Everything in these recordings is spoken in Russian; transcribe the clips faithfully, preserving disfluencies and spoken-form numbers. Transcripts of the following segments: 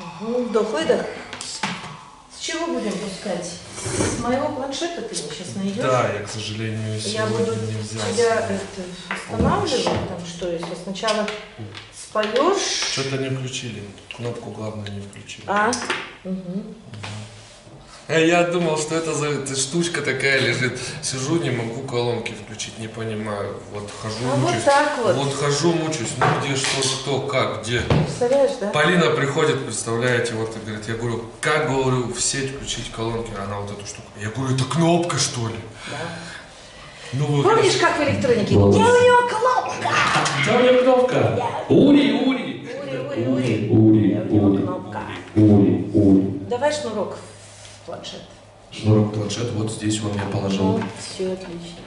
Угу, вдох-выдох. С чего будем пускать? С моего планшета ты мне сейчас найдешь? Да, я, к сожалению, я буду не взял. тебя это, останавливать, там что, если сначала споешь. Что-то не включили. Кнопку главное не включили. А? Угу. Я думал, что это за это штучка такая лежит. Сижу, не могу колонки включить, не понимаю. Вот хожу, а мучусь. Вот так вот. Вот хожу, мучусь. Ну где, что, что, как, где. Представляешь, да? Полина приходит, представляете, вот и говорит, я говорю, как, говорю, в сеть включить колонки, она вот эту штуку. Я говорю, это кнопка, что ли? Да. Ну, вот, помнишь, как в электронике? Где у него кнопка? Где у него кнопка? Ури, ури. Ури, ури, ури. Ури, Где у него ури, кнопка? ури, ури. Давай шнурок в планшет. Шнурок планшет вот здесь он я положил. Ну, все отлично.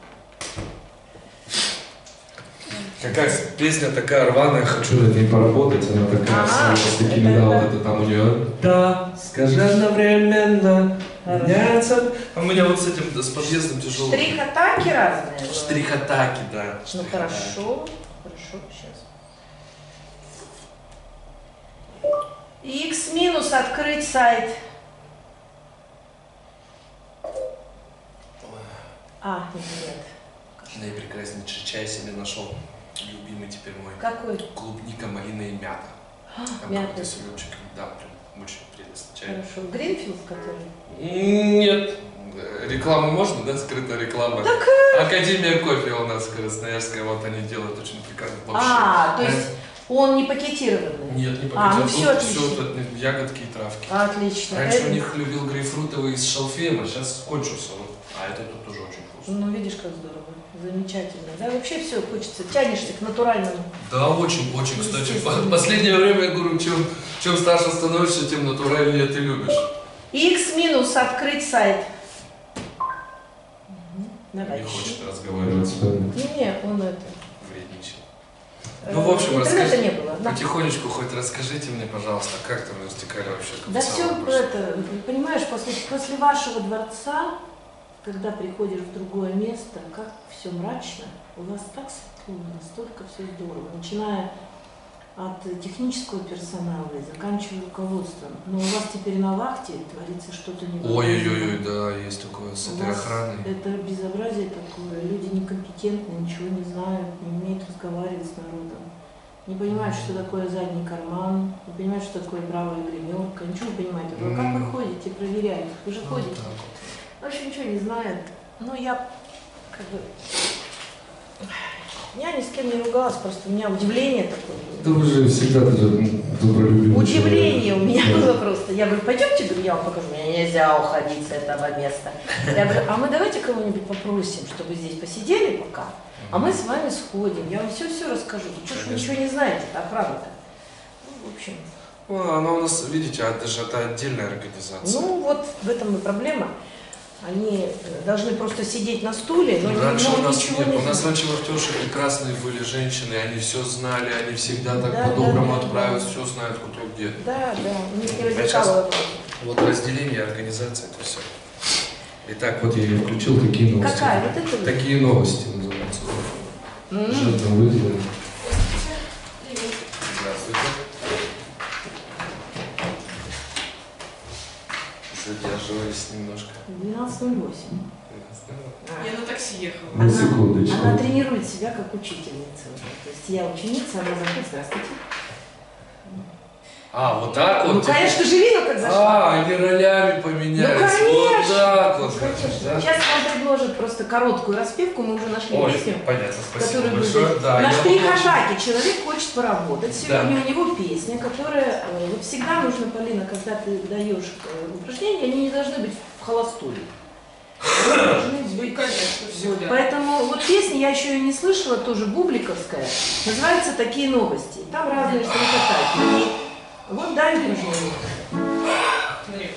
Какая песня такая рваная, хочу над ней поработать, она такая, А, с такими, да, вот это там у нее. Да, скажи одновременно, меняется. А у меня вот с этим, с подъездом тяжело. Штрих-атаки разные. Штрих-атаки, да. Ну хорошо, хорошо, сейчас. X минус открыть сайт. А, нет. Наипрекраснейший чай себе нашел. Любимый теперь мой. Какой? Клубника, малина и мята. А, Там мята. какой-то сиропчик. Да, прям очень прелестный чай. Хорошо. Гринфилд, который? Нет. Рекламу можно, да? Скрытая реклама. Так, Академия кофе у нас Красноярская, вот они делают очень прекрасно. а, то есть он не пакетированный? Нет, не А, ну пакетированный. все отлично. Все тут ягодки и травки. Отлично. Раньше Это- у них любил грейпфрутовый с шалфеем, а сейчас кончился. Вот. А это тут тоже очень вкусно. Ну, видишь, как здорово. Замечательно. Да, вообще все хочется. Тянешься к натуральному. Да, очень, очень, кстати. В последнее время, я говорю, чем, чем старше становишься, тем натуральнее ты любишь. X минус открыть сайт. Угу. Давай. Не хочет разговаривать с вами. Не, он это. Вредничает. э, Ну, в общем, интернета расскажи, не было. Да. потихонечку хоть расскажите мне, пожалуйста, как там растекали вообще Да капиталы все просто? это, понимаешь, после, после вашего дворца, когда приходишь в другое место, как все мрачно, у вас так светло, настолько все здорово, начиная от технического персонала и заканчивая руководством. Но у вас теперь на вахте творится что-то невозможное. Ой-ой-ой, да, есть такое с У этой вас охраной. это безобразие такое, люди некомпетентны, ничего не знают, не умеют разговаривать с народом. Не понимают, что такое задний карман, не понимают, что такое правая гримерка, ничего не понимают. А как вы ходите, проверяете? Вы же Вот ходите. так вот. В общем, ничего не знают. Ну, я как бы... Я ни с кем не ругалась, просто у меня удивление такое было. Да вы же всегда добролюбивый. Удивление у меня Да. было просто. Я говорю, пойдемте, говорю, я вам покажу. Мне нельзя уходить с этого места. Я говорю, а мы давайте кого-нибудь попросим, чтобы здесь посидели пока, а мы с вами сходим. Я вам все-все расскажу. Вы что ж вы ничего не знаете, это охрана-то. Ну, в общем. Ну, она у нас, видите, это же это отдельная организация. Ну, вот в этом и проблема. Они должны просто сидеть на стуле, но, раньше но у нас ничего нет, не у нас знают. раньше вахтерши прекрасные были женщины, они все знали, они всегда так Да, по-доброму да, да, отправят, да. все знают, кто где. Да, да, у них не А сейчас возникало вопросов. Вот разделение организации, это все. Итак, вот я и включил такие новости. Какая? Вот это? Такие новости называются. М. Жадно выделено. Здравствуйте. Задерживались немножко. двенадцать ноль восемь. Я на такси ехала. На секундочку. Она тренирует себя как учительница. То есть я ученица, она заходит, здравствуйте. А, вот так вот? Ну, конечно, живи, но как зашла. А, они ролями поменялись. Ну, конечно. Вот так вот. Конечно. Да? Сейчас вам предложат просто короткую распевку, мы уже нашли Ой, песню, понятно, спасибо которую большое. будет. Да, На я штрих-атаке человек хочет поработать. Сегодня Да. у него песня, которая... э, Вот всегда нужно, Полина, когда ты даешь э, упражнения, они не должны быть в холостую. Они должны быть... Конечно, Вот, всегда. поэтому вот песня, я еще ее не слышала, тоже бубликовская, называется «Такие новости». Там разные штрих-атаки. И вот дай упражнение. Смотри.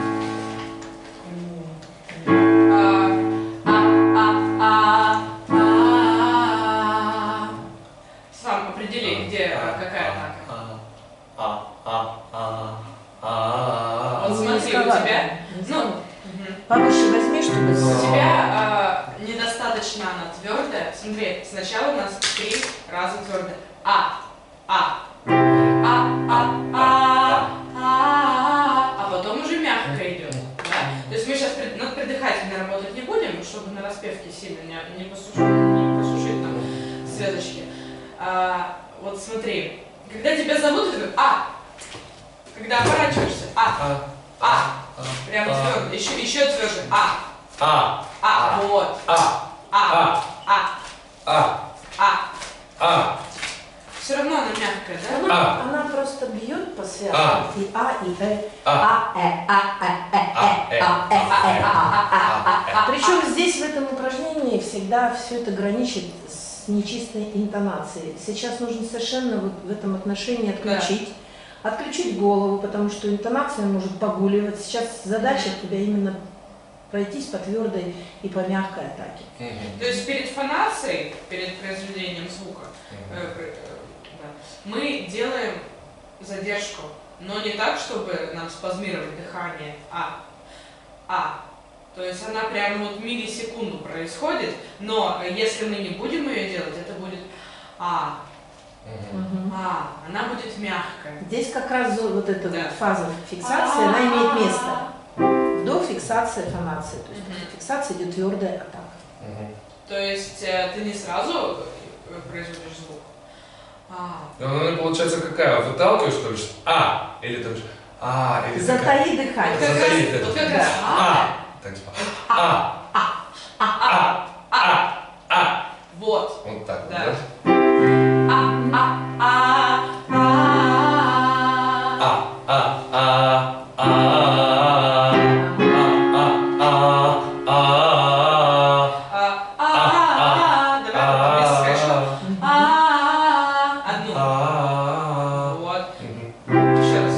А, а, а, а, а. Сам определи, где какая атака. А, а, а, а. Вот смотри, у тебя, ну, мгм. Повыше возьми, чтобы... у с- тебя а, недостаточно она твердая. Смотри, сначала у нас три раза твердая. А, а, а, а, а, чтобы на распевке сильно не, не посушить, не посушить там звездочки. А, вот смотри, когда тебя зовут, ты говоришь «а». Когда оборачиваешься «а». А. «А». А. Прям А. твердо. Еще, еще тверже «а». А. «А». Вот. А. «А». «А». А. «А». А. Все равно она мягкая, да? Она, А. она просто бьет по связкам. А. И А, и Э. А. А, Э, А, Э, Э, А, Э, Э, А, Э, Э, А, А, А. А. Причем здесь в этом упражнении всегда все это граничит с нечистой интонацией. Сейчас нужно совершенно вот в этом отношении отключить. Отключить голову, потому что интонация может погуливать. Сейчас задача у тебя именно пройтись по твердой и по мягкой атаке. То есть перед фонацией, перед произведением звука, э, э, да, мы делаем задержку, но не так, чтобы нам спазмировать дыхание, а, а. То есть она прямо вот миллисекунду происходит, но если мы не будем ее делать, это будет а, Мгм. а, она будет мягкая. Здесь как раз зо- вот эта Да. вот фаза фиксации, она имеет место. Вдох, фиксация, фонация. То есть Мгм. после фиксации идет твердая атака. То есть э, ты не сразу э, производишь звук. А. Она получается какая? Выталкиваешь, что ли? А. Или там же А. Или такая. Затаи Вот дыхание. как раз, Затаи, да. вот как раз а, А. Так типа. А. А. А. А. вот. Вот так. Да. Да? А, а, а, а. А. А. А. А. А. А. А. А, а, давай без скачка. А, одну. А. Вот. Мгм. Еще раз.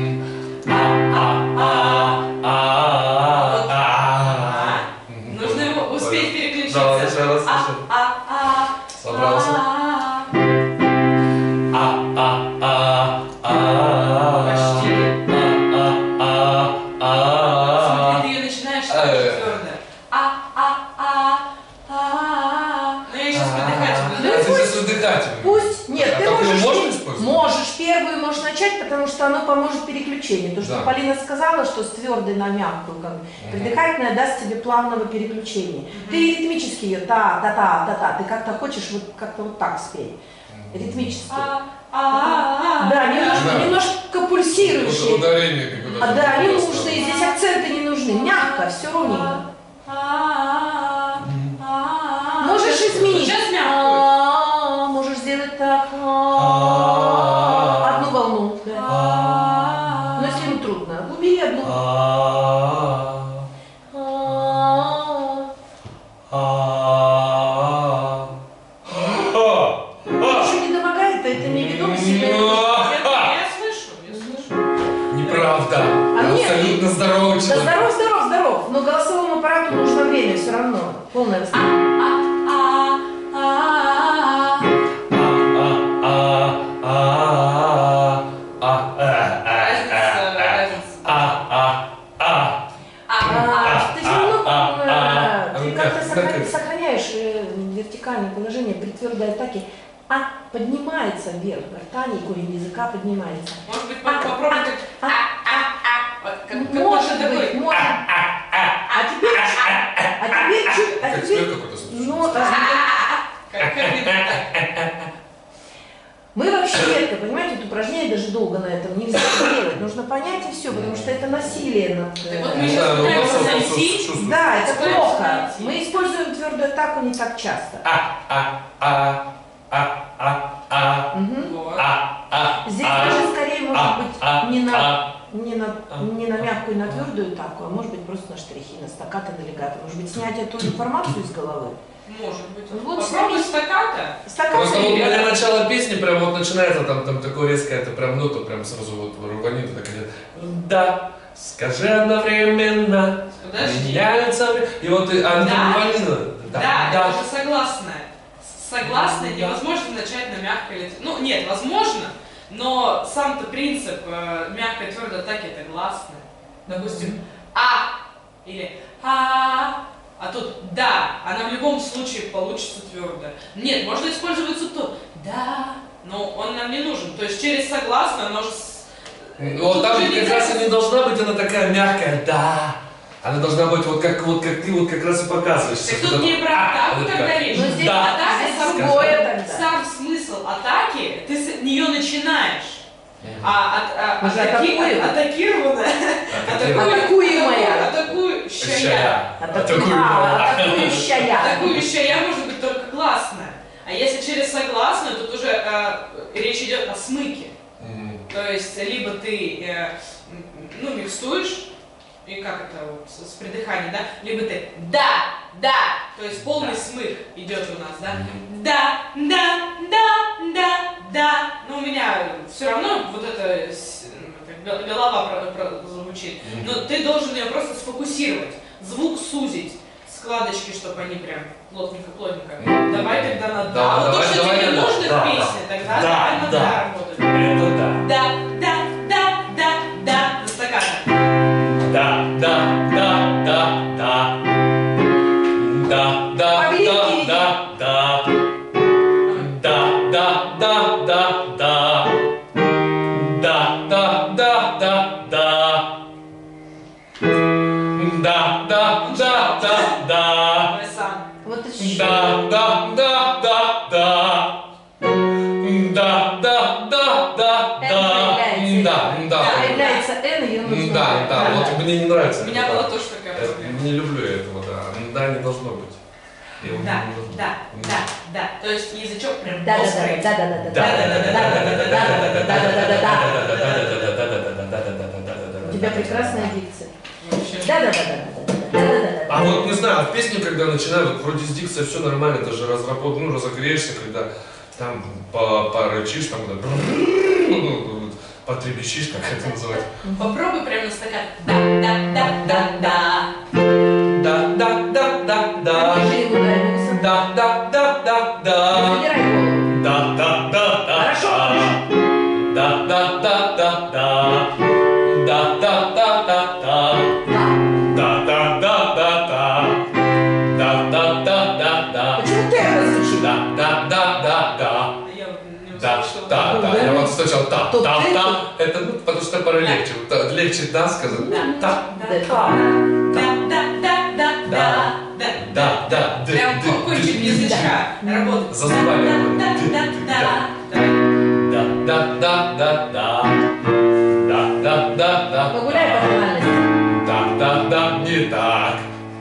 Нужно его успеть переключиться. Да, еще раз, А, еще. а, а, Собрался. а. А, а, а, а. Почти. А, а, а, а. Смотри, ты ее начинаешь Э. очень твердо. А, а, а, а. Ну я сейчас выдыхать буду. А ты сейчас выдыхательный. Пусть, нет, А ты такую можешь, можно не- использовать? можешь, первую можешь начать, потому что оно поможет переключению. То, что Да. Полина сказала, что с твердой на мягкую, как бы, придыхательная даст тебе плавного переключения. Ты ритмически ее та, та, та, та, та, ты как-то хочешь вот как-то вот так спеть, ритмически. А, а, а. Да, немножко, Да. немножко пульсирующие. Ударение какое-то. А, да, не просто. нужны, здесь акценты не нужны, мягко, все ровненько. А, а. Можешь изменить. Сейчас мягкую. А, можешь сделать так. А, одну волну. Да. А. Но если ему трудно, убери одну. А. А. А. А. Еще не домогает, а это неведомо себя. Я, я слышу, я слышу. Неправда. А Я нет, абсолютно здоровый Да человек. здоров, здоров, здоров. Но голосовому аппарату нужно время все равно. Полное восстановление. А, а, а. А, а, а, а, а, Разница, разница. а, а, а. А, ты все равно а, а, э, ты а, как-то а, сохра- как- сохраняешь э, вертикальное положение при твердой атаке. А поднимается вверх, гортани, корень языка поднимается. Может быть, по- попробуй как А, а, а. Вот как- как Может будто быть, такой. может. А теперь, а теперь чуть, а Как теперь, цвет какой-то слышишь? ну, а, Как, как видно, так. мы вообще редко, понимаете, это упражнение даже долго на этом нельзя делать. Нужно понять и все, потому что это насилие над... э, Так вот мы Да, сейчас ну, пытаемся просто найти. чувствую. Да, это Пытаемся плохо. найти. Мы используем твердую атаку не так часто. А, а, а, а, а, а, Мгм. Вот. а, а. Здесь а, даже скорее может а, быть а, не на, а. не, на, а, не на мягкую и на а. твердую атаку, а может быть просто на штрихи, на стаккато, на легато. Может быть снять эту информацию из головы. Может быть. Вот Попробуй сними. стаката. Стаккато Просто вот или для легато. начала песни прям вот начинается там, там такое резкое, это прям нота прям сразу вот рванит, так идет. Да, скажи одновременно, Подожди. меняются, и вот и она Да. там рванина. Да, это же согласная. Согласная невозможно начать на мягкой или... Ну, нет, возможно, но сам-то принцип э, мягкой твердой атаки это гласная. Допустим, а или а, а тут да, она в любом случае получится твердая. Нет, можно использовать то да, но он нам не нужен. То есть через согласную она уже... с- Вот Тут там уже как раз и не должна быть она такая мягкая, да. Она должна быть вот как, вот как ты вот как раз и показываешь. Так тут не про атаку тогда речь. Но здесь Да. атака другое тогда. Сам смысл атаки, ты с нее начинаешь. А от, а, Мы же атаки, атакуем. атакированная, Атакуемая. атакующая, А, атакующая. атакующая может быть только классная. А если через согласную, то уже э, речь идет о смыке. Мгм. То есть либо ты э, ну, микстуешь, и как это вот с, с придыханием, да, либо ты да, да, то есть полный смык идет у нас, да, Мгм. да, да, да, да, да. Но у меня все равно вот это с- это голова про- про- звучит. Мгм. Но ты должен ее просто сфокусировать, звук сузить, складочки, чтобы они прям плотненько-плотненько. Мгм. Давай тогда на да. Да, вот давай, то, что давай тебе на да. нужно Да, в да. песне, тогда Да, давай на да. да работать. Это да. Да, да, да, да, да. На стаканах. Да, да, да, да, да. Да, да, Павлинки да, да, да. Да, да, да, да, да. Да, да, да, да, да. Да, да, да, да, да. Давай сам. Вот еще. Да, да, да, да, да. Да, да, да, да, Н да. появляется. Да, да. Появляется Н, ее нужно. Да, да, вот мне не нравится. У меня это, была да. тоже такая Я проблема. не люблю этого, да. Да, не должно быть. Я его Да, не должно. да, да, да. То есть язычок прям Да, да, да, острый. да, да, да, да, да, да, да, да, да, да, да, да, да. У тебя прекрасная дикция. Вообще. Да, да, да, да, да, да, да, да, А вот не знаю, в песне, когда начинаю, вот вроде с дикцией все нормально, даже разработ, ну, разогреешься, когда там по- порычишь, там, да, ну, потребещишь, как это называть. Попробуй прямо на стакан. Да, да, да, да, да. Да, да, да, да, да. Держи его, да, его высоко. Да, да, да, да, да. Забирай голову. Да, да, да, да. Хорошо. Да, да, да, да, да. Да, да, да, да, да. Да. Да, да, да, да, да. Да, да, да, да, да. Почему тембр звучит? Да, да, да, да, да. Я вот не Да, услышала. да, да. Я вот сначала та, То та, ты- та, это ну, потому что полегче, вот та- легче да сказать. Да, Та, да, Да. да, да, да, да, да, да. да, да, ды, Прям ды, кончик ды. язычка работает. За зубами Да, работает. да, Ды, да, ды, да. Давай. Да, да, да, да, да. Да, да, да, да. Погуляй по тональности. Да, да, да, не так.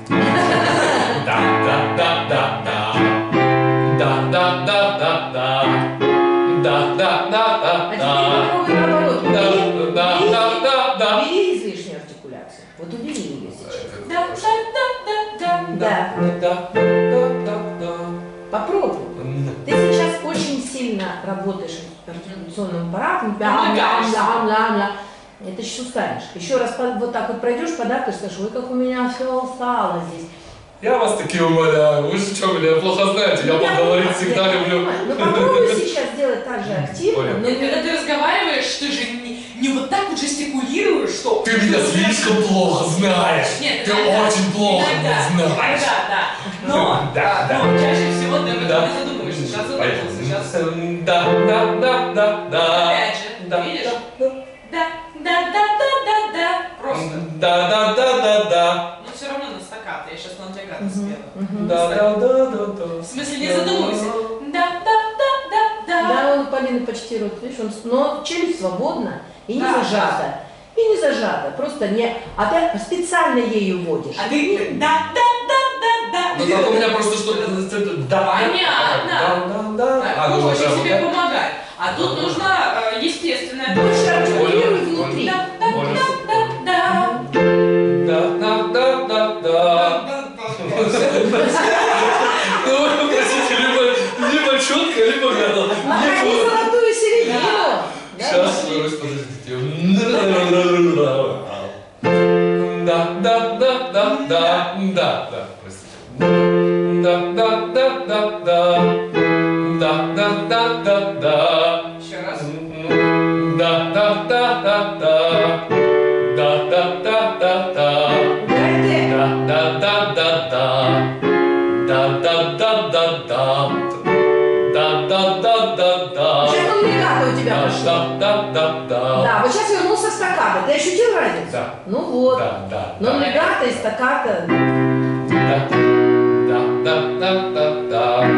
Да, да, да, да, да. Да, да, да, да, да. Да, да, да, А да, теперь да. попробуй наоборот. Да, Убери- да, убери- да, да, да. Убери излишнюю артикуляцию. Вот убери ее сейчас. Да, да, да, да, да. Да. Да, да, да, да. Попробуй. Ты сейчас очень сильно работаешь артикуляционным аппаратом. Лям, лям, лям, лям, лям. Это сейчас устанешь. Еще раз по- вот так вот пройдешь, подавкаешь, скажешь, ой, как у меня все устало здесь. Я вас таки умоляю, вы же что, меня плохо знаете, я поговорить всегда я люблю. понимаю. Ну попробуй сейчас сделать так же активно. Понял. но И когда ты разговариваешь, ты же не, не вот так вот жестикулируешь, что... Ты меня слишком плохо знаешь. Нет, Ты иногда, очень плохо иногда, меня знаешь. иногда, да. Но, Да, да. но чаще всего ты об этом Да. не задумываешься. Сейчас задумался, сейчас... Да, да, да, да, да. Опять же, Да, видишь? да, Да, да, да, да, да, да. Просто. да, да, да, да, да. Но все равно на стаккато. Я сейчас на легато Мгм, спела. мгм. Да, да, да, да, да. В смысле, не задумывайся. Да, да, да, да, да. Да, он у Полины почти рот, видишь, он, но челюсть свободна и не Да. зажата. И не зажата, просто не, а ты специально ею водишь. А ты да, да, да, да, да. Ну так у меня просто что-то... Да, Понятно. да, да, да. Так, А, ну, очень да, тебе да. помогает. А тут нужно э, естественное. Больше артикулируй Понял, внутри. Да, да, да, да, Да, да, да, да, да. Ну, простите, либо, либо четко, либо гадал. Находи золотую середину. Да. Сейчас, подождите. Да, да, да, да, да. Да, да, простите. Да, да, да, да, да. Да, да, да, да, да. Еще раз. Да, да, да, да, да. Да, да, да, да, да. Убирай «т». Да, да, да, да, да. Да, да, да, да, да. Да, да, да, да, да. Сейчас он легато у тебя Да, пошел. да, да, да, да. Да, вот сейчас вернулся в стакан. легато. Ты ощутил разницу? Да. Ну вот. Да, да. Но да. легато и стаккато. Да, да, да, да, да, да.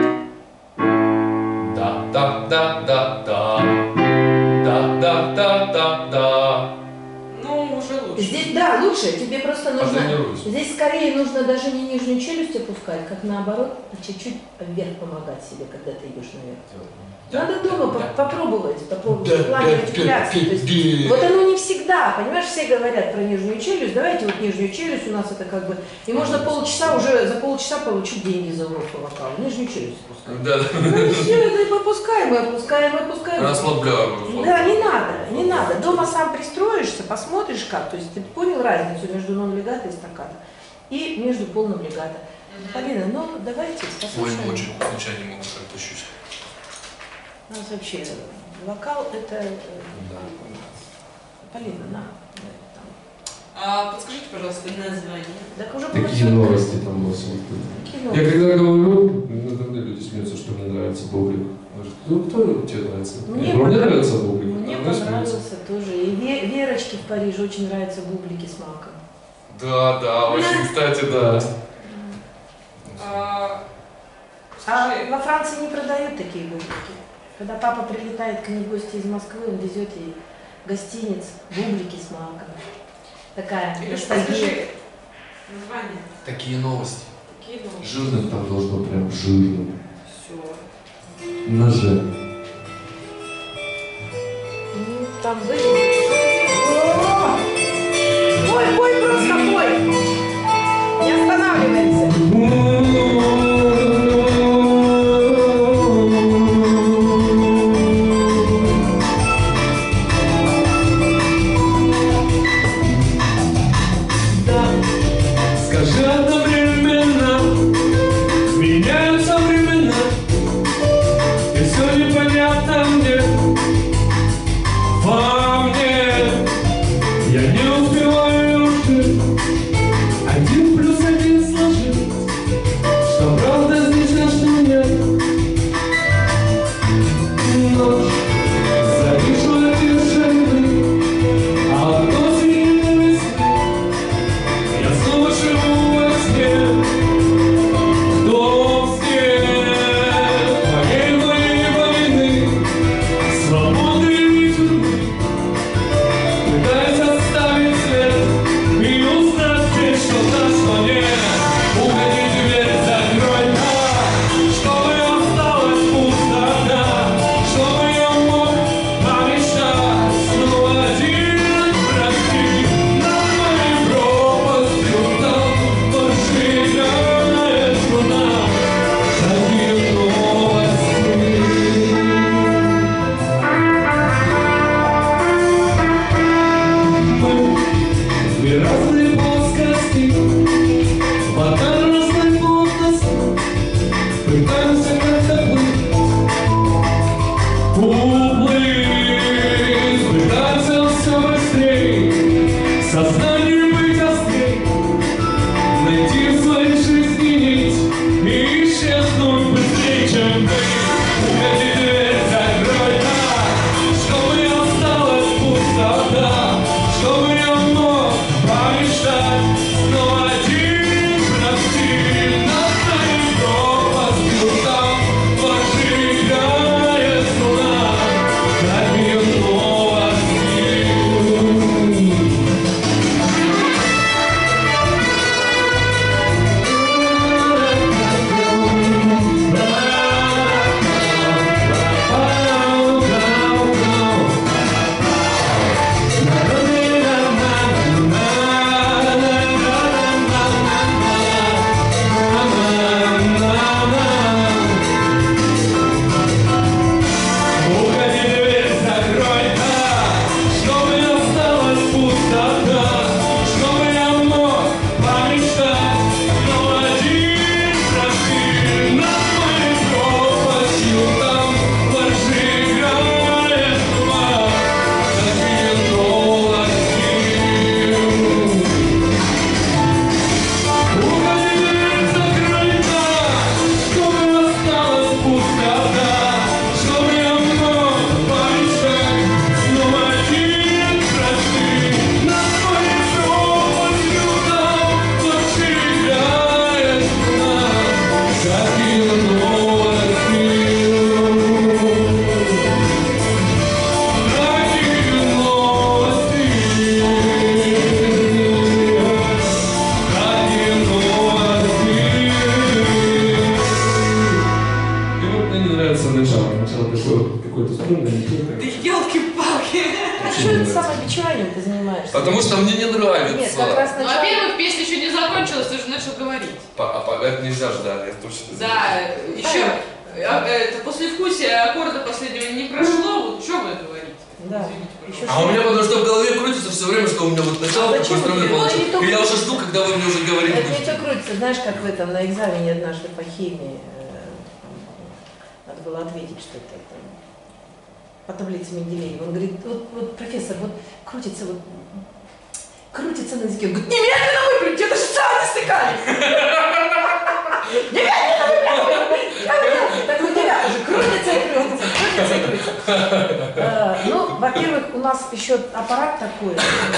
Да, да, да, да, да. Да, да, да, да, да. Ну, уже лучше. Здесь, да, лучше. Тебе просто нужно... Потренируйся. Здесь скорее нужно даже не нижнюю челюсть опускать, как наоборот, чуть-чуть вверх помогать себе, когда ты идешь наверх. Надо дома по- попробовать, попробовать в плане артикуляции. То есть, вот оно не всегда, понимаешь, все говорят про нижнюю челюсть, давайте вот нижнюю челюсть, у нас это как бы, и можно полчаса уже, за полчаса получить деньги за урок по вокалу, нижнюю челюсть опускать. Да, Ну и все, это и попускаем, мы опускаем, мы опускаем. расслабляю. Да, не надо, не надо. Дома сам пристроишься, посмотришь как, то есть ты понял разницу между нон-легато и стаккато, и между полным легато. Полина, ну давайте Ой, послушаем. очень вкусный чай, не могу так тащить. У нас вообще вокал это... э, Да. Полина, на. да, там. А, подскажите, пожалуйста, название. Так уже Какие было новости там у вас? вот это? кино. Я когда говорю, надо мной люди смеются, что мне нравится Бублик. Говорят, ну кто тебе нравится? Мне Я говорю, мне понравился- нравится Бублик. Мне Она смеется. понравился тоже. И Ве- Верочке в Париже очень нравятся бублики с маком. Да, да, очень, кстати, да. А, А скажи, во Франции не продают такие бублики. Когда папа прилетает к ней в гости из Москвы, он везет ей гостиниц, бублики с маком. Такая Илюш, ностальгия. подскажи название. Такие новости. Какие новости? Жирным там должно прям жирным. Все. На Ж. Ну, там были. О! Пой, пой, просто пой! Не останавливаемся. Скажи одновременно, меняются времена, и все непонятно мне, во мне. Я не успеваю уже один плюс один сложить, Да елки-палки. А что это самобичеванием ты занимаешься? Потому что мне не нравится. Нет, как раз Ну, начало... во-первых, песня еще не закончилась, ты уже начал говорить. По- а по- Это нельзя ждать, я точно знаю. Да, еще это послевкусие аккорда последнего не прошло, вот что вы говорите? Да. Извините, Еще А у меня потому что в голове крутится все время, что у меня вот начало А такое зачем странное тебе? получилось. Ну, не И я только- уже жду, когда вы мне уже говорите. Это не все крутится, знаешь, как в этом на экзамене однажды по химии э, надо было ответить что-то там, по таблице Менделеева. Он говорит, вот, вот профессор, вот крутится вот крутится на языке. Он говорит, немедленно выплюньте, это же сами стыкались. Немедленно выплюньте. Так у тебя уже крутится и крутится, крутится и крутится. Э, Ну, во-первых, у нас еще аппарат такой.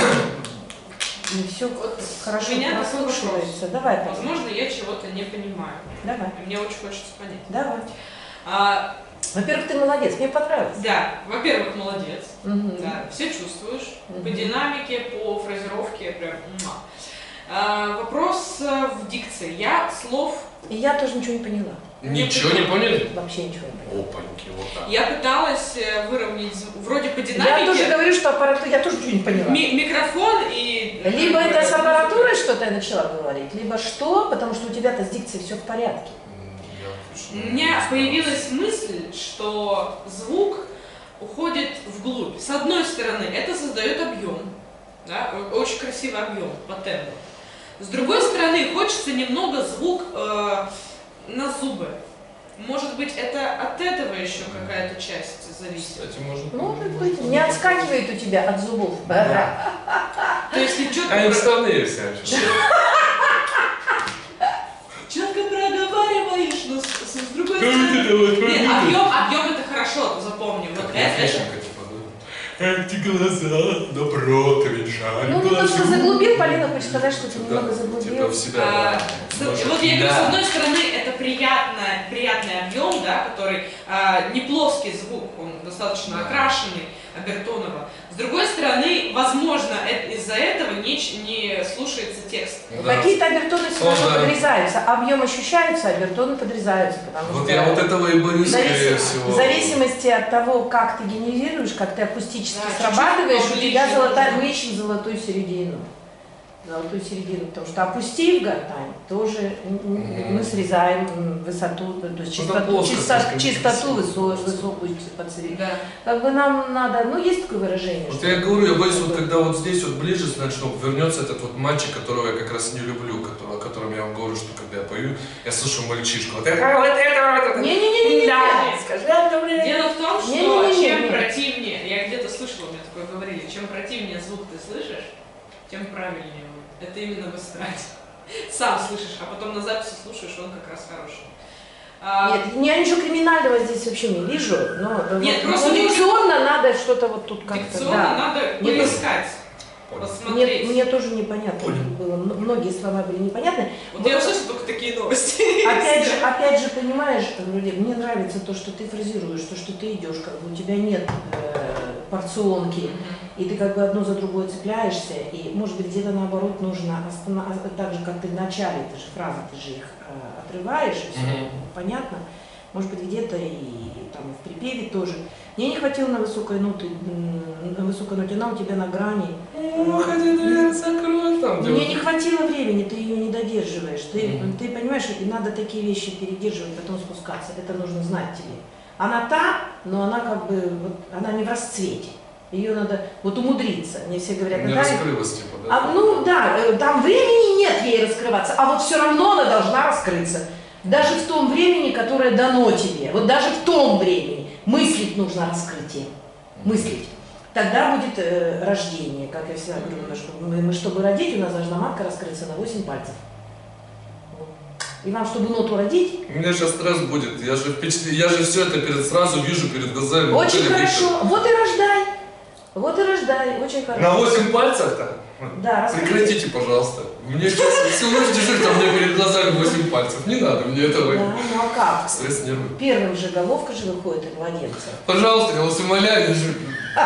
И все хорошо у меня такой прослушивается. Давай, Полина. Возможно, я чего-то не понимаю. Давай. И мне очень хочется понять. Давай. А, Во-первых, ты молодец, мне понравилось. да, во-первых, молодец. Мгм. Да, все чувствуешь. Мгм. По динамике, по фразировке, прям. муа. А, вопрос э, в дикции. Я слов. И я тоже ничего не поняла. Ничего не поняли? Вообще ничего не поняла. Опаньки, вот так. Я пыталась э, выровнять звук. Вроде по Я тоже динамике. говорю, что аппаратура, я тоже ничего не поняла. ми- микрофон и. Либо это с аппаратурой что-то я начала говорить, либо что, потому что у тебя-то с дикцией все в порядке. М, я У точно не меня знаю. появилась мысль, что звук уходит вглубь. С одной стороны, это создает объем, да, о- очень красивый объем по тембру. С другой стороны, хочется немного звук э, на зубы. Может быть, это от этого еще какая-то часть зависит. Кстати, может Может быть, не отскакивает у тебя от зубов. То есть ты четко, Они про- вставные все вообще. четко проговариваешь, но с, с- с другой стороны... Нет, объем, объем это хорошо, запомни. Вот Как это, это- песенка, типа, да? Эти глаза, добро венчали. Ну, немножко заглубил, Полина хочет сказать, что ты немного Типа заглубил. в себя, А, да. с- Немножко. вот я говорю, Да. с одной стороны, это приятный, приятный объем, да, который а, не плоский звук, он достаточно окрашенный, обертоново. С другой стороны, возможно, э- из-за этого не, ч- не слушается текст. Да. Какие-то обертоны все равно Он, да. подрезаются, объем ощущается, обертоны подрезаются, потому Вот что я вот этого и боюсь, в скорее зависимости, всего. в зависимости от того, как ты генерируешь, как ты акустически Да, срабатываешь, чуть-чуть у тебя поближе золотая, нужно. мы ищем золотую середину. Золотую середину, потому что опустив гортань, тоже м, м, Мгм. мы срезаем м, высоту, то есть Ну, там чистоту, плоско чисто- слишком чистоту красиво. высо- высокую подсредить. Да. Как бы нам надо, ну есть такое выражение. Вот что- я говорю, я боюсь, вот когда вот здесь вот ближе начну, вернется этот вот мальчик, которого я как раз не люблю, которого, о котором я вам говорю, что когда я пою, я слышу мальчишку. Вот это, вот это, вот это. Не-не-не-не, Да. скажи, это, Дело в том, что Не-не-не-не. чем противнее, я где-то слышала, мне такое говорили, чем противнее звук ты слышишь, тем правильнее он. Это именно в эстраде. Сам слышишь, а потом на записи слушаешь, он как раз хороший. А, Нет, я ничего криминального здесь вообще не вижу, но э, Нет, вот, просто ну, мне- дикционно надо что-то вот тут как-то, дикционно да. надо Не поискать, Понял. Мне, посмотреть. мне тоже непонятно Понял. было, м- многие слова были непонятны. Вот я услышала только такие новости. Опять же, опять же, понимаешь, вроде, мне нравится то, что ты фразируешь, то, что ты идешь, как бы у тебя нет э, порционки, и ты как бы одно за другое цепляешься, и, может быть, где-то наоборот нужно останавливаться, так же, как ты в начале, ты же фразы, ты же их э, отрываешь, и все Мгм. понятно. Может быть, где-то и там и в припеве тоже. Мне не хватило на высокой ноте, м, на высокой ноте, она у тебя на грани. Ох, один дверь закрой там. где Мне вот- не хватило времени, ты ее не додерживаешь. Ты, Мгм. ты понимаешь, и надо такие вещи передерживать, потом спускаться. Это нужно знать тебе. Она та, но она как бы, вот, она не в расцвете. Ее надо вот умудриться. Мне все говорят, Не Наталья, раскрылась, типа, да? а, ну да, э, там времени нет ей раскрываться, а вот все равно она должна раскрыться. Даже в том времени, которое дано тебе. Вот даже в том времени. Мыслить нужно раскрытием. Мыслить. Тогда будет э, рождение, как я всегда говорю, что мы, мы, чтобы родить, у нас должна матка раскрыться на восемь пальцев. Вот. И вам, чтобы ноту родить, У меня сейчас стресс будет. Я же впечатлен, я же все это перед, сразу вижу перед глазами. очень Наталья хорошо. Вот и рождай. Вот и рождай. Очень Викторовна. хорошо. На восемь пальцев-то? Да, раскрыть. Прекратите, пожалуйста. Мне сейчас всю ночь дежурит, а у меня перед глазами восемь пальцев. Не надо мне этого. Да, ну а как? Стресс нервы. Первым же головка же выходит из младенца. Пожалуйста, я вас умоляю, не жи-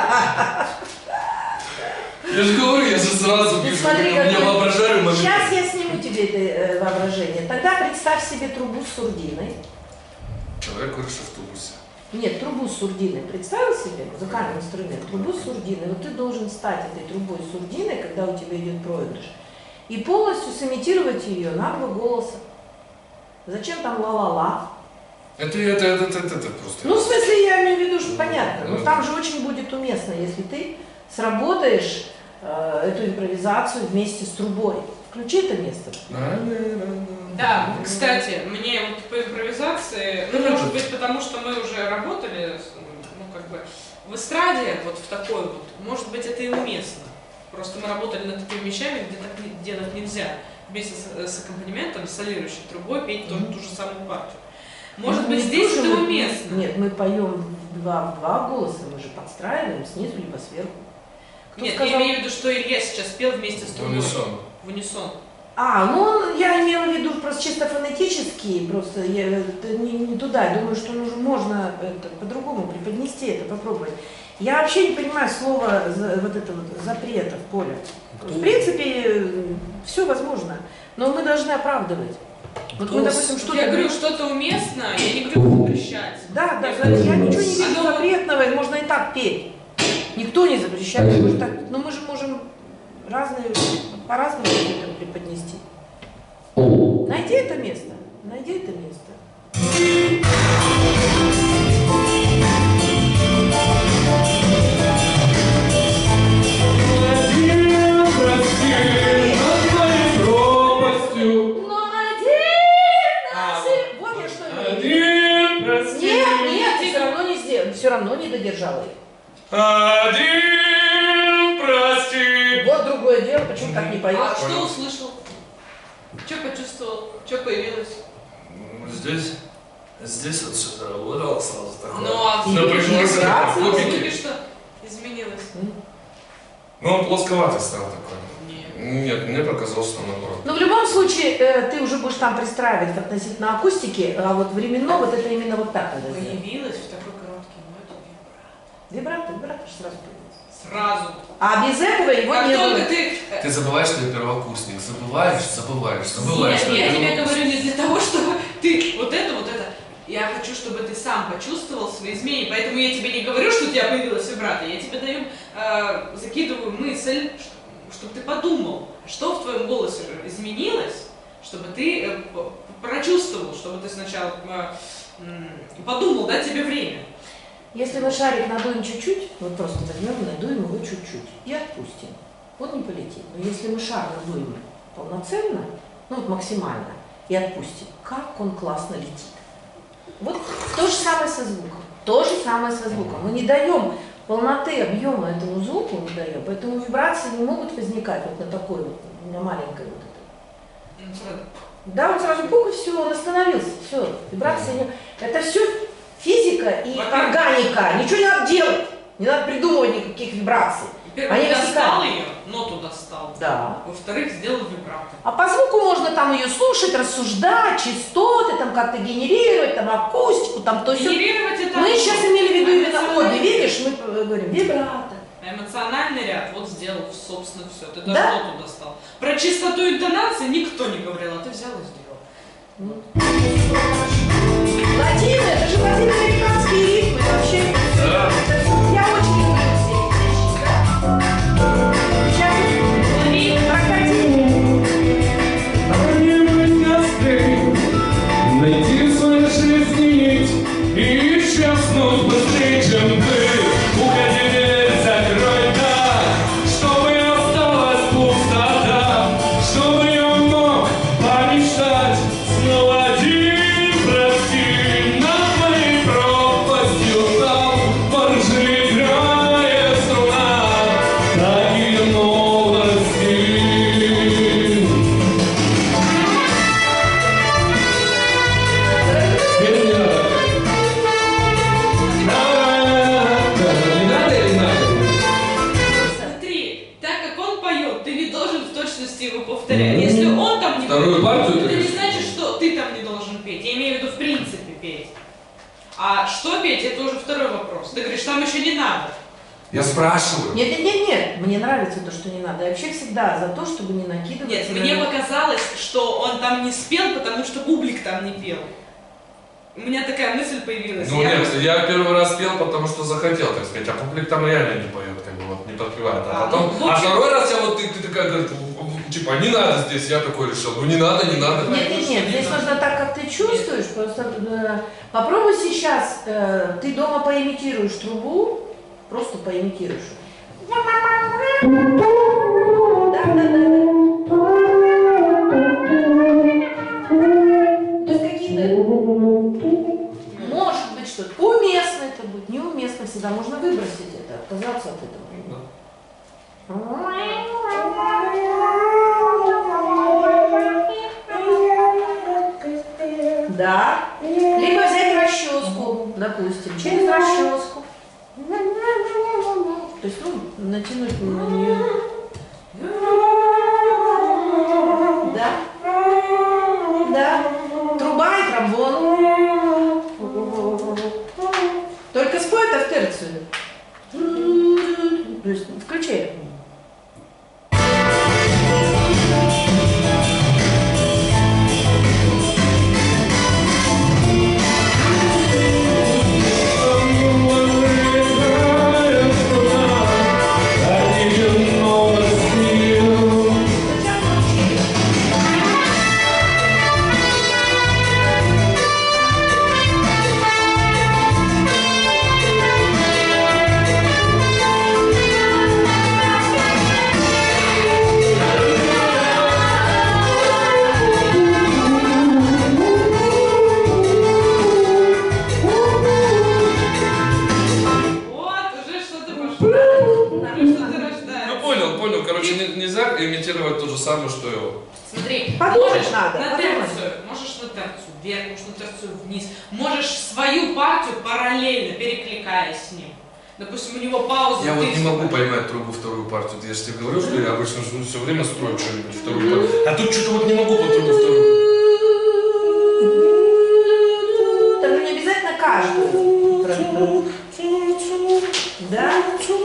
Я же говорю, я же сразу Ты вижу. смотри, У меня какой- воображаемый момент. Сейчас я сниму тебе это э, воображение. Тогда представь себе трубу с сурдиной. Человек, крыша в тубусе. Нет, трубу сурдины. Представил себе музыкальный инструмент, трубу сурдины. Вот ты должен стать этой трубой сурдины, когда у тебя идет проигрыш, и полностью сымитировать ее на два голоса. Зачем там ла-ла-ла? Это, это, это, это, это, это просто... Ну, в смысле, я имею в виду, что понятно. Но там же очень будет уместно, если ты сработаешь э, эту импровизацию вместе с трубой. Включи это место. Да, кстати, мне вот по импровизации, ну, может быть, потому что мы уже работали, ну, как бы, в эстраде, вот в такой вот, может быть, это и уместно. Просто мы работали над такими вещами, где так не- делать нельзя. Вместе с, с аккомпанементом, с солирующей трубой петь тоже ту же самую партию. Может Ну, быть, не здесь тоже это мы- уместно. Нет, мы поем в два, в два голоса, мы же подстраиваем снизу либо сверху. Кто Нет, сказал- я имею в виду, что Илья сейчас пел вместе с трубой. Унисон. В унисон. А, ну он- я имела в виду просто чисто фонетически, просто я, это не, не туда. Я думаю, что нужно, можно это, по-другому преподнести это, попробовать. Я вообще не понимаю слова за- вот это вот запрета в поле. В принципе, все возможно, но мы должны оправдывать. Вот мы, допустим, что-то... Я говорю, что-то уместно, я не говорю запрещать. Да, да, Я за- я ничего не вижу Оно- запретного, можно и так петь. Никто не запрещает, может так, но мы же можем разные, по-разному это преподнести. Найди это место, найди это место. Прости, над твоей пропастью. Но один нас- Вот я что имею в виду. Один, прости. Нет, нет, ты все равно не сделал, все равно не додержала их. Один, прости. Вот другое дело, почему так не А поешь? что услышал? Что почувствовал? Что появилось? Здесь, здесь вот что-то работало сразу такое. Ну, а в Напряглось, звуке- как в кубики. звуке что изменилось? Ну, он плосковатый стал такой. Нет. Нет, мне показалось, что наоборот. Но в любом случае, э, ты уже будешь там пристраивать относительно акустики, а вот временно вот это именно вот так надо сделать. Появилось в такой короткий ноте Вибрато, вибрато же сразу появится. сразу. А без этого его Как не только будет. ты... Ты забываешь, что я первокурсник. Забываешь, забываешь, забываешь. Нет, что я тебе первокурсник. говорю не для того, чтобы ты вот это, вот это. Я хочу, чтобы ты сам почувствовал свои изменения, поэтому я тебе не говорю, что у тебя появилась вибрато, я тебе даю, э, закидываю мысль, чтобы ты подумал, что в твоем голосе изменилось, чтобы ты э, п- прочувствовал, чтобы ты сначала э, м, подумал, дать тебе время. Если мы шарик надуем чуть-чуть, вот просто возьмем и надуем его чуть-чуть и отпустим, он не полетит. Но если мы шар надуем полноценно, ну вот максимально, и отпустим, как он классно летит. Вот то же самое со звуком. То же самое со звуком. Мы не даем полноты объема этому звуку, не даем, поэтому вибрации не могут возникать вот на такой вот, на маленькой вот этой. Ну, сразу. Да, он сразу пук, и все, он остановился, все, вибрации не... Это все физика и органика, ничего не надо делать, не надо придумывать никаких вибраций. Во-первых, Они достал возникают. ее, ноту достал. Да. Во-вторых, сделал вибрато. А по звуку можно там ее слушать, рассуждать, частоты, там как-то генерировать, там акустику, там то все. Генерировать это... Мы сейчас имели в виду именно эмоциональный обе, видишь, мы говорим вибрато. Эмоциональный ряд, вот сделал, собственно, все. Ты даже Да? ноту достал. Про чистоту интонации никто не говорил, а ты взял и сделал. Латины, это же латиноамериканские ритмы, вообще. Да. Это всё- Я очень люблю все эти вещи, да. Сейчас лови, проходи. Где-нибудь остыть, найти свою жизнь нить и исчезнуть быстрее, чем ты. Уходи, дверь закрой так, чтобы осталась пустота, чтобы я мог помечтать снова один, прости, над моей пропастью там поржи играет струна, такие новости. Теперь не надо. Не надо или надо? Смотри, так как он поет, ты не должен в точности его повторять. Если он там не Вторую партию это ты не говоришь? значит, что ты там не должен петь. Я имею в виду в принципе петь. А что петь, это уже второй вопрос. Ты говоришь, там еще не надо. Я спрашиваю. Нет, нет, нет, нет, мне нравится то, что не надо. Я вообще всегда за то, чтобы не накидывать. Нет, на- мне показалось, что он там не спел, потому что бублик там не пел. У меня такая мысль появилась. Ну я нет, просто- я первый раз пел, потому что захотел, так сказать, а публик там реально не поет, как бы вот, не подпевает. А А, потом, ну, в а общем- второй раз я вот, ты, ты такая, говорит, типа, не надо здесь, я такой решил, ну не надо, не надо. Нет, нет, нет, здесь нужно так, как ты чувствуешь. Просто э, попробуй сейчас, э, ты дома поимитируешь трубу, просто поимитируешь. Да, да, да, да. То есть какие-то, может быть, что-то уместно это будет, неуместно, всегда можно выбросить это, отказаться от этого. Да. Либо взять расческу, допустим, через расческу. То есть, ну, натянуть на нее. Да. Да. Труба и тромбон. Только спой это в терцию. То есть, включай. Вот, уже что-то пошло. Уже что-то Ну рождается. понял, понял, короче, не- нельзя имитировать то же самое, что его. Смотри, Подумать можешь надо, на подумать. терцию, можешь на терцию вверх, можешь на терцию вниз, можешь свою партию параллельно перекликаясь с ним. Допустим, у него пауза. Я вот ты не могу вступаешь. поймать другу вторую партию. Я же тебе говорю, что я обычно все время строю что-нибудь вторую партию. А тут что-то вот не могу по другу вторую. Да, ну не обязательно каждую. Да?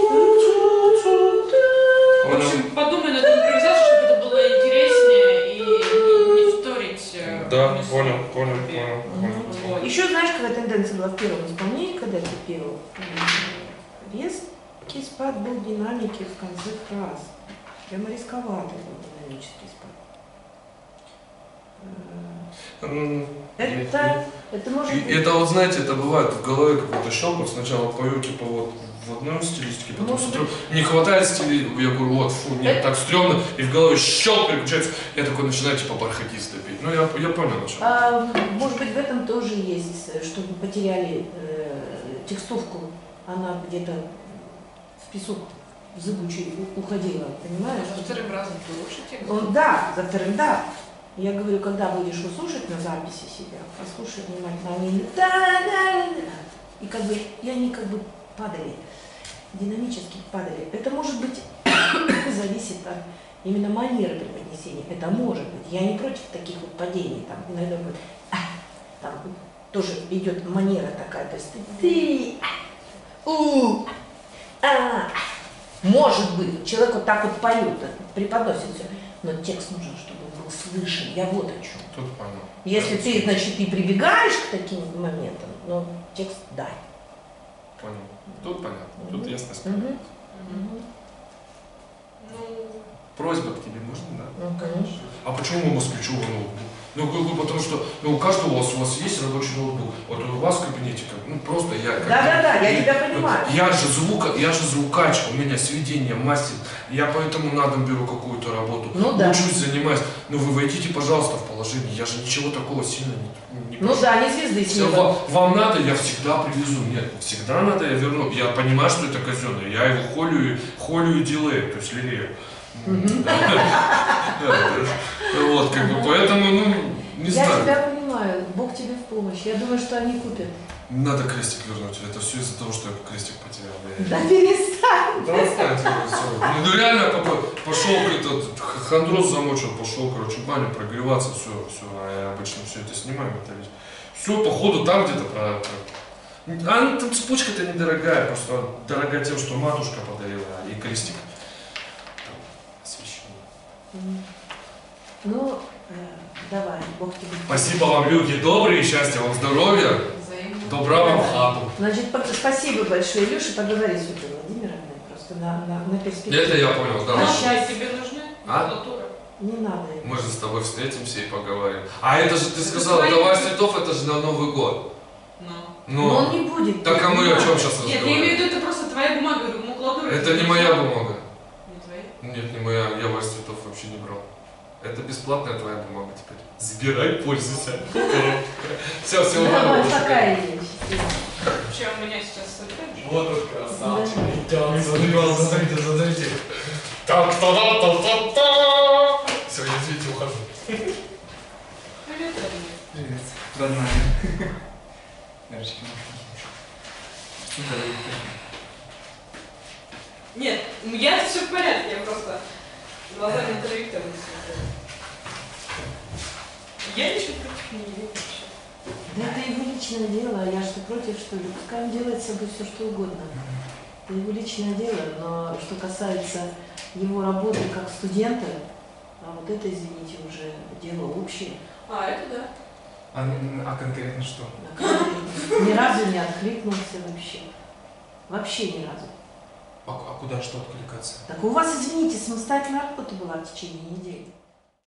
В общем, подумай над импровизацией, чтобы это было интереснее и не, не вторить. э, Да, унисон. понял, понял, понял, понял. Вот. Еще знаешь, какая тенденция была в первом исполнении, когда ты пел? Резкий спад был динамики в конце фраз. Прямо рисковатый был динамический спад. М, Это, это может И быть... это вот, знаете, это бывает в голове какой-то щелкнул. Сначала пою типа вот в одной стилистике, потом Может смотрю, не хватает стилей, я говорю, вот, фу, нет, Это- так стрёмно, и в голове щелк переключается, я такой начинаю типа бархатисто петь. Ну я, я понял, о чем. А, может быть, в этом тоже есть, что мы потеряли э, текстовку, она где-то в песок, в зыбучий у- уходила, понимаешь? Со вторым разом ты лучше текст. Он, да, за вторым, да. Я говорю, когда будешь его слушать на записи себя, послушай внимательно, они да, да, да. И как бы, и они как бы падали, динамически падали. Это может быть зависит от именно манеры преподнесения. Это может быть. Я не против таких вот падений. Там иногда будет, а, там тоже идет манера такая, то есть ты, ты а, у, а. Может быть, человек вот так вот поет, преподносит все, но текст нужен, чтобы он был слышен. Я вот о чем. Тут понял. Если ты, значит, и прибегаешь к таким моментам, но текст дай. Понял. Тут понятно. Тут Мгм. ясно. Мгм. Мгм. Ну, Просьба к тебе можно, да? Ну, конечно. А почему москвичу ноутбук? Ну, как бы, потому что, ну, у каждого у вас, у вас есть рабочий ноутбук. Вот у вас в кабинете, как, ну, просто я... Как, Да-да-да, я и- тебя понимаю. Я же звук, я же звукач, у меня сведение, мастер. Я поэтому на дом беру какую-то работу. Ну да. Учусь, занимаюсь. Ну, вы войдите, пожалуйста, в положение. Я же ничего такого сильно не... не Ну прошу. да, не звезды с Всё, неба. вам, вам надо, я всегда привезу. Нет, всегда надо, я верну. Я понимаю, что это казенное. Я его холю, и- холю и делаю, то есть лелею. Мгм. Вот, как бы, поэтому, ну, не Я знаю. тебя понимаю, Бог тебе в помощь. Я думаю, что они купят. Надо крестик вернуть. Это все из-за того, что я крестик потерял. Я- Да перестань. Да останьте его, всё. Ну, ну, реально папа, пошел этот х- хондроз замочил, пошел, короче, в баню прогреваться, все, все. А я обычно все это снимаю, это ведь. Все, походу, там где-то про. про- А ну там цепочка-то недорогая, просто дорогая тем, что матушка подарила, и крестик. Там, освещение. Ну, э, Давай, Бог тебе. Спасибо вам, люди добрые, счастья вам, здоровья, Взаимно. добра вам в хату. Значит, по- спасибо большое, Илюша, поговори с Ольгой Владимировной просто на, на, на перспективу. Это я понял, да. А ладно. щас- Тебе нужны А? макулатура? Не надо. Мы же с тобой встретимся и поговорим. А это же, ты Это сказала, твои- давай цветов, это же на Новый год. Ну. Но Ну, он не будет. так а мы не о чем надо. сейчас Нет, я имею в разговариваем? виду, это просто твоя бумага, говорю, макулатура. Это не моя бумага. Не твоя? Нет, не моя, я ваш цветов вообще не брал. Это бесплатная твоя бумага теперь. Забирай, пользуйся. Все, всего Давай, хорошего. пока, Ильич. Вообще у меня сейчас опять же. Вот он красавчик. Да. Идет, смотрите, смотрите, смотрите. Та-та-та-та-та-та. Все, я извините, ухожу. Привет, родной. Привет, родная. Верочка, что ты делаешь? Нет, я все в порядке, я просто глазами Натальи Викторовны смотрю. Я ничего против не имею вообще. Да это его личное дело, а я что против, что ли? Пускай он делает с собой все, что угодно. Это его личное дело, но что касается его работы как студента, а вот это, извините, уже дело общее. А, это да. А, а конкретно что? Ни разу не откликнулся вообще. Вообще ни разу. А, а куда что откликаться? Так у вас, извините, самостоятельная работа была в течение недели.